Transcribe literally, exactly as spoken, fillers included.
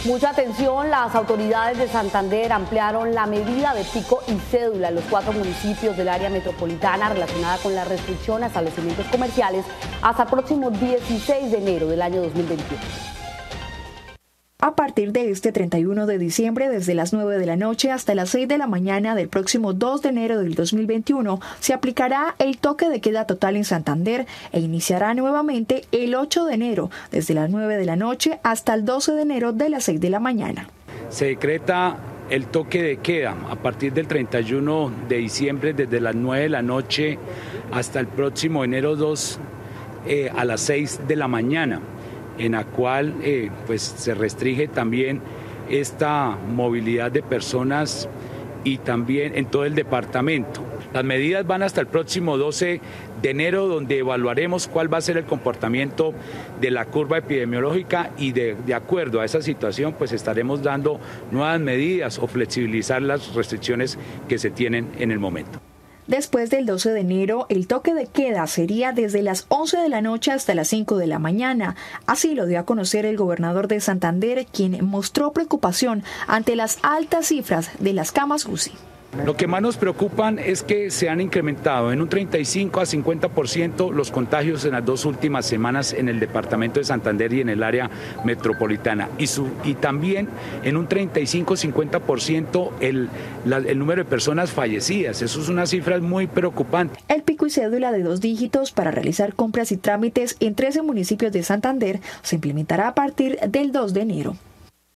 Mucha atención, las autoridades de Santander ampliaron la medida de pico y cédula en los cuatro municipios del área metropolitana relacionada con la restricción a establecimientos comerciales hasta el próximo dieciséis de enero del año dos mil veintiuno. A partir de este treinta y uno de diciembre, desde las nueve de la noche hasta las seis de la mañana del próximo dos de enero del dos mil veintiuno, se aplicará el toque de queda total en Santander e iniciará nuevamente el ocho de enero, desde las nueve de la noche hasta el doce de enero de las seis de la mañana. Se decreta el toque de queda a partir del treinta y uno de diciembre, desde las nueve de la noche hasta el próximo enero dos eh, a las seis de la mañana. En la cual eh, pues se restringe también esta movilidad de personas y también en todo el departamento. Las medidas van hasta el próximo doce de enero, donde evaluaremos cuál va a ser el comportamiento de la curva epidemiológica y de, de acuerdo a esa situación pues estaremos dando nuevas medidas o flexibilizar las restricciones que se tienen en el momento. Después del doce de enero, el toque de queda sería desde las once de la noche hasta las cinco de la mañana. Así lo dio a conocer el gobernador de Santander, quien mostró preocupación ante las altas cifras de las camas U C I. Lo que más nos preocupan es que se han incrementado en un treinta y cinco a cincuenta por ciento los contagios en las dos últimas semanas en el departamento de Santander y en el área metropolitana. Y, su, y también en un treinta y cinco a cincuenta por ciento el, la, el número de personas fallecidas. Eso es una cifra muy preocupante. El pico y cédula de dos dígitos para realizar compras y trámites en trece municipios de Santander se implementará a partir del dos de enero.